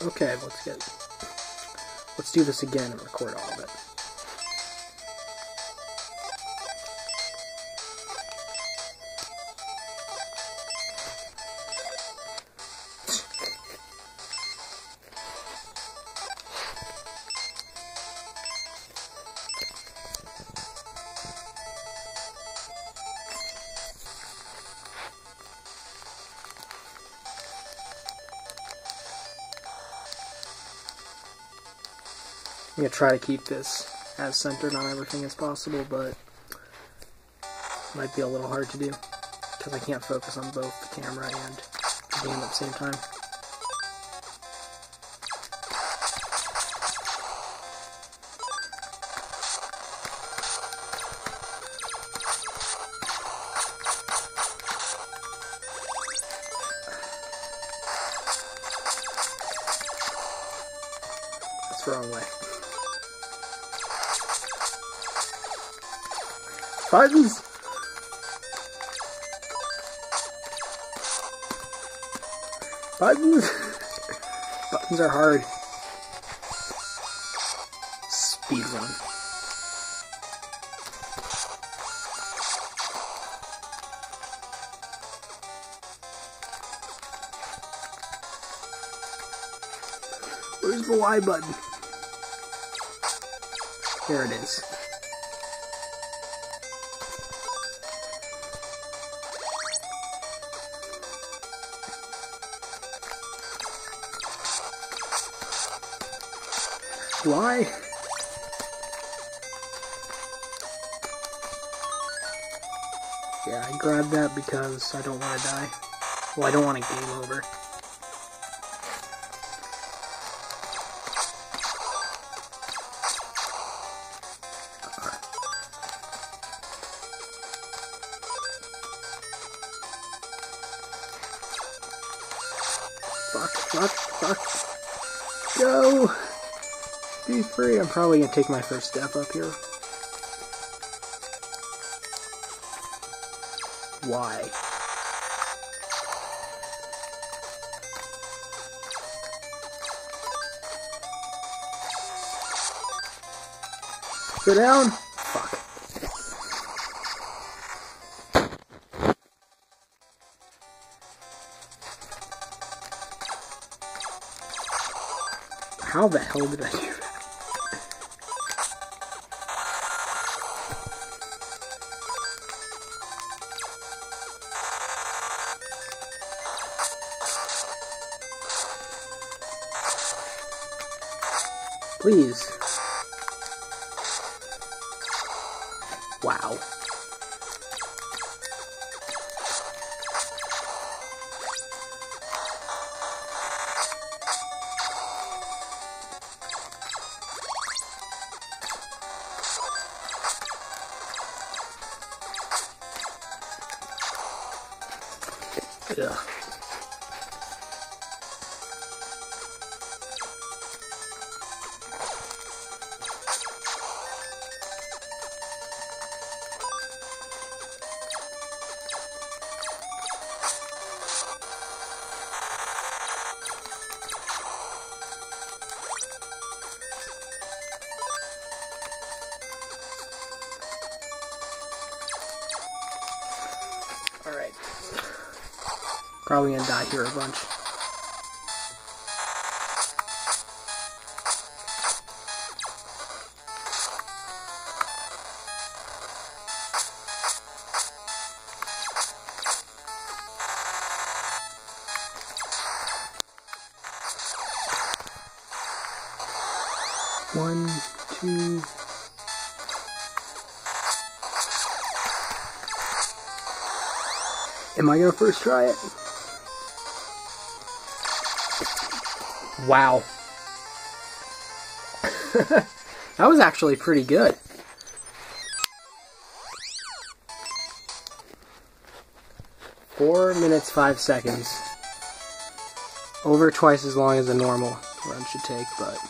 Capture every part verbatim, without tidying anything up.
Okay, let's get... Let's do this again and record all of it. I'm going to try to keep this as centered on everything as possible, but it might be a little hard to do because I can't focus on both the camera and the game at the same time. That's the wrong way. Buttons! Buttons! Buttons are hard. Speed run. Where's the Y button? There it is. Why? Yeah, I grabbed that because I don't want to die. Well, I don't want a game over. Fuck, fuck, fuck. Go! Be free. I'm probably gonna take my first step up here. Why? Go down. Fuck. How the hell did I do that? Please. Wow. Ugh. Alright. Probably gonna die here a bunch. One, two... Am I gonna first try it? Wow. That was actually pretty good. Four minutes, five seconds. Over twice as long as a normal run should take, but...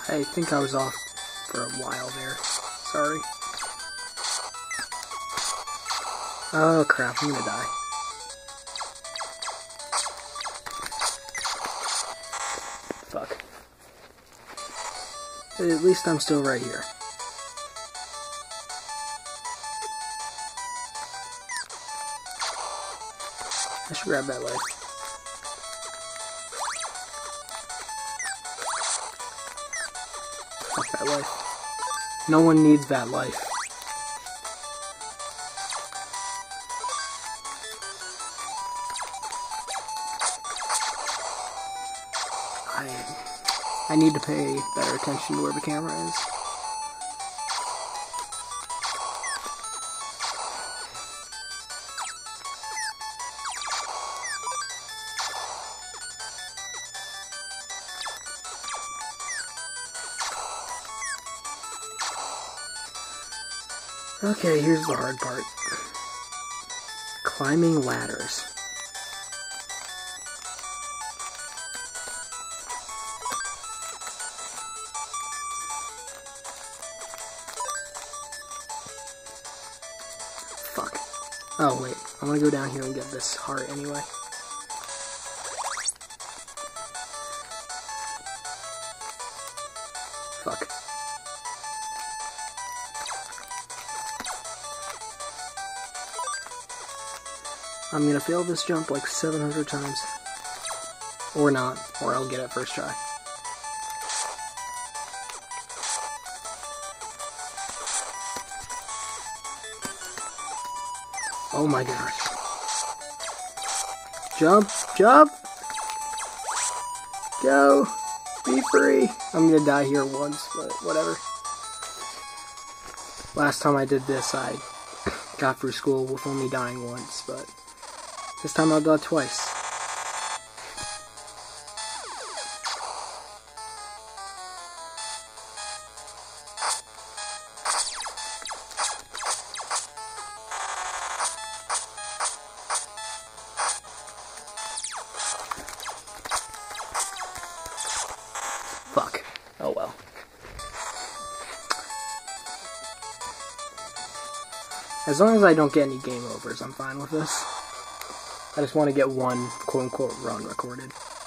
I think I was off for a while there. Sorry. Oh crap, I'm gonna die. Fuck. At least I'm still right here. I should grab that life. Fuck that life. No one needs that life. I, I need to pay better attention to where the camera is. Okay, here's the hard part. Climbing ladders. Fuck. Oh, wait. I'm gonna go down here and get this heart anyway. Fuck. I'm gonna fail this jump like seven hundred times. Or not, or I'll get it first try. Oh my gosh. Jump, jump! Go! Be free! I'm gonna die here once, but whatever. Last time I did this, I got through school with only dying once, but this time I'll die twice. Fuck. Oh well. As long as I don't get any game overs, I'm fine with this. I just want to get one quote-unquote run recorded.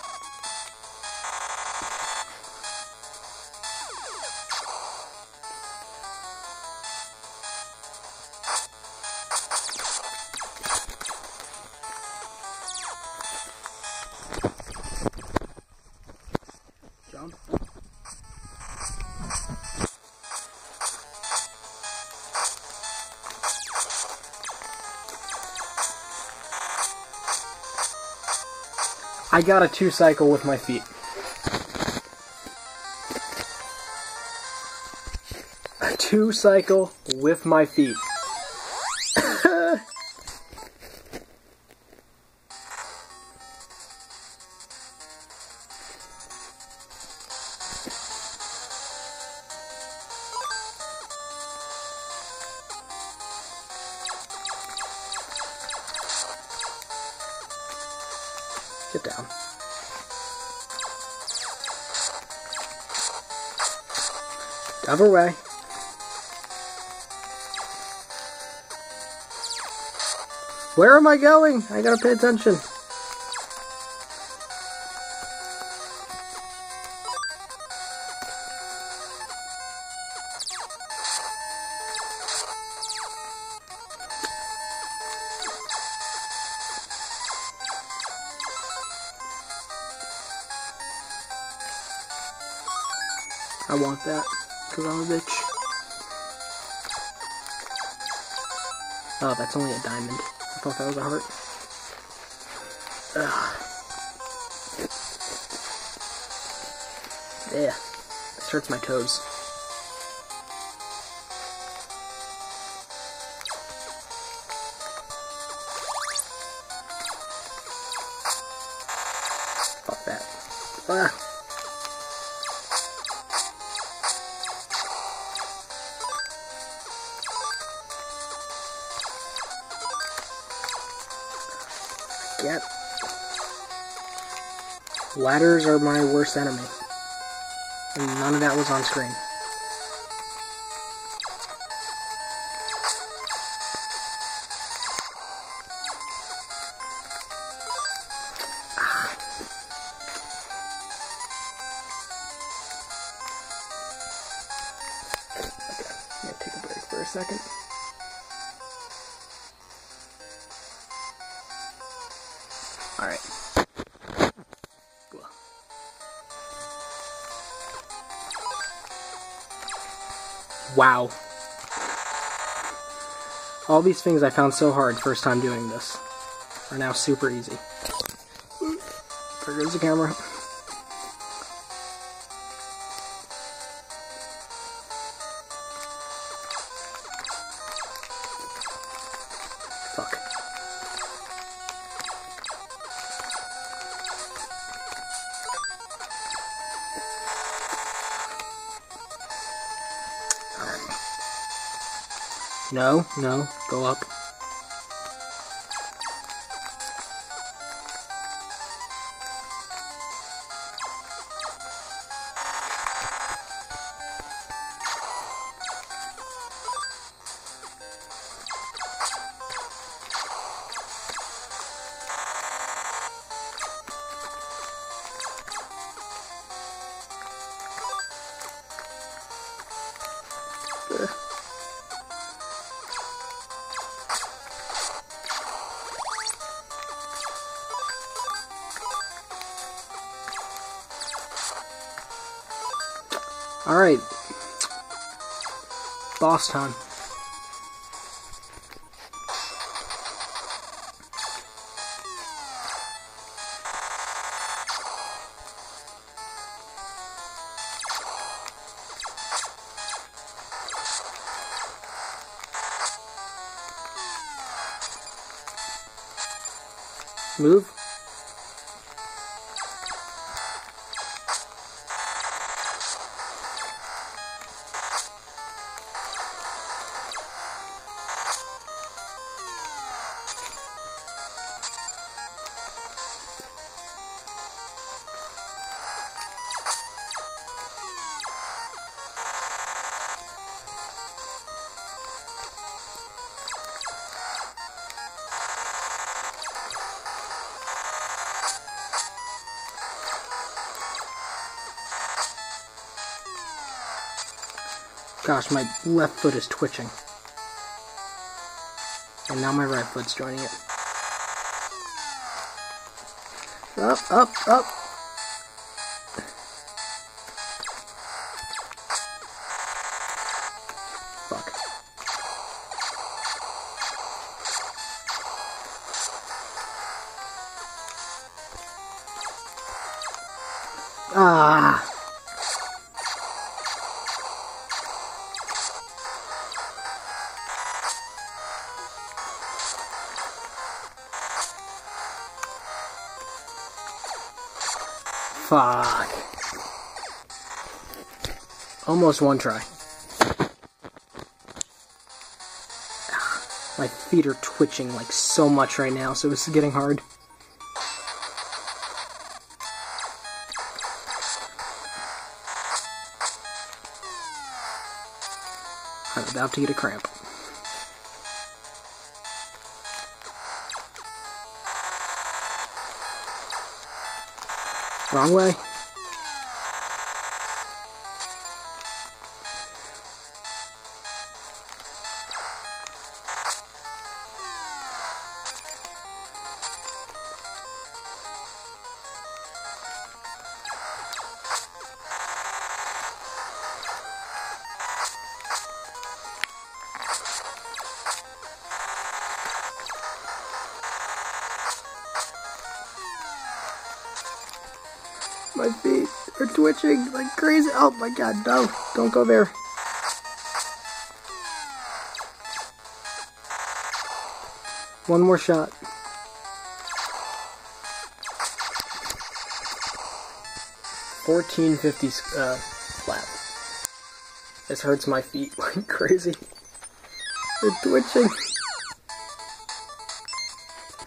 Jump. I got a two cycle with my feet. A two cycle with my feet. Get down. Dive away. Where am I going? I gotta pay attention. I want that, because I'm a bitch. Oh, that's only a diamond. I thought that was a heart. Ugh. Yeah, this hurts my toes. Fuck that. Ah. Yep. Ladders are my worst enemy. And none of that was on screen. For a second. Alright. Wow. All these things I found so hard first time doing this are now super easy. There goes the camera. Fuck. Alright. No, no, go up. Alright. Boss time. Move. Gosh, my left foot is twitching. And now my right foot's joining it. Up, up, up. Fuck. Ah. Fuck. Almost one try. My feet are twitching like so much right now, so this is getting hard. I'm about to get a cramp. Wrong way. My feet are twitching like crazy. Oh my god, no. Don't go there. One more shot. fourteen fifty uh, flat. This hurts my feet like crazy. They're twitching.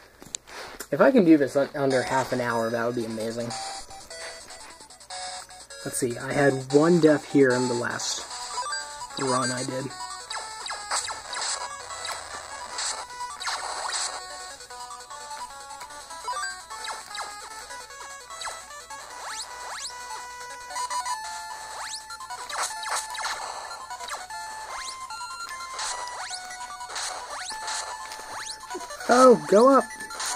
If I can do this under half an hour, that would be amazing. Let's see, I had one death here in the last run I did. Oh, go up!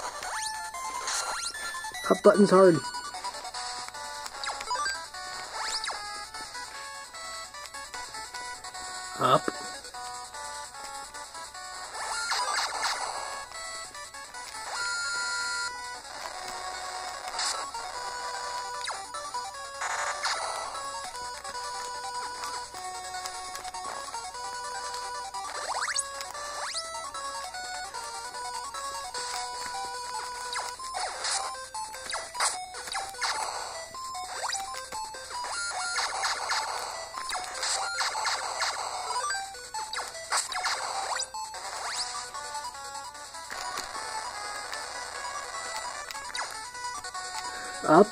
Up button's hard. Up. Up.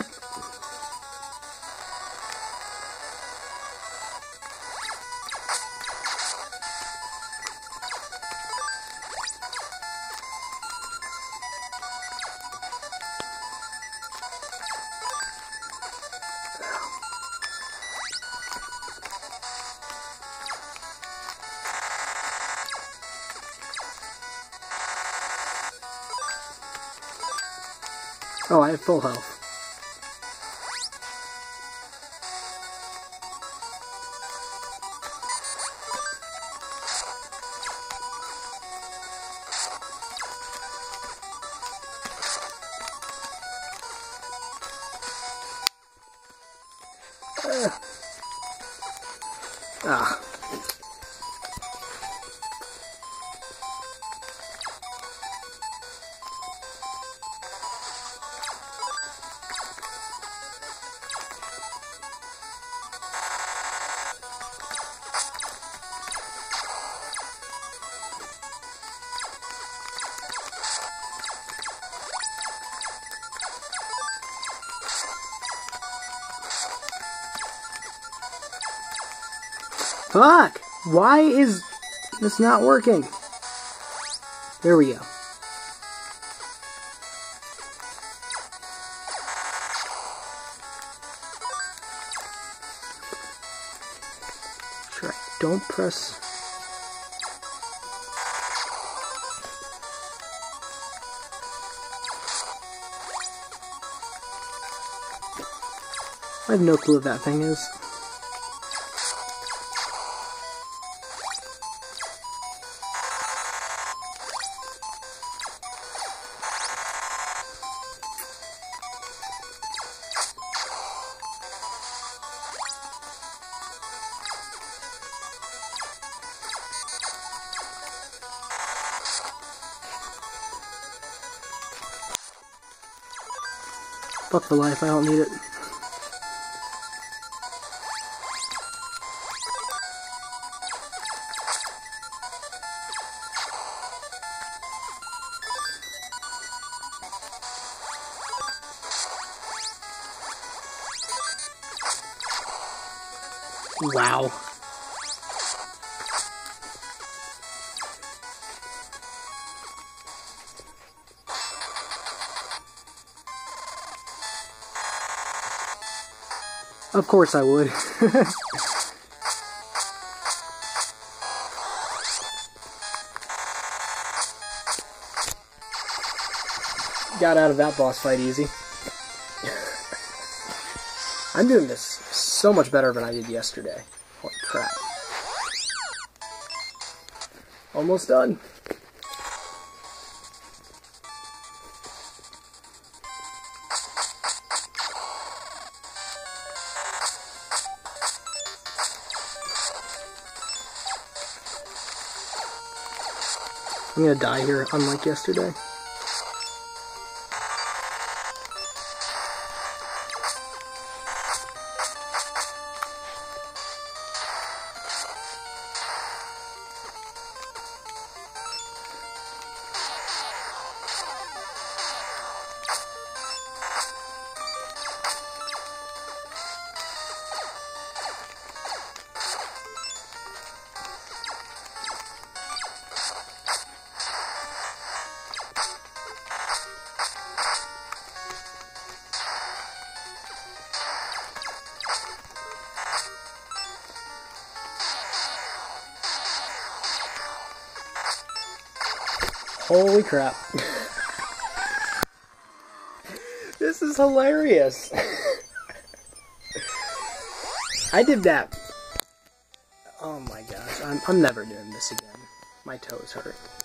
Oh, I have full health. Uh. Ah. Fuck! Why is this not working? There we go. Try. Don't press. I have no clue what that thing is. Fuck the life, I don't need it. Wow. Of course I would. Got out of that boss fight easy. I'm doing this so much better than I did yesterday. Holy crap. Almost done. I'm gonna die here, unlike yesterday. Holy crap. This is hilarious. I did that. Oh my gosh. I'm, I'm never doing this again. My toes hurt.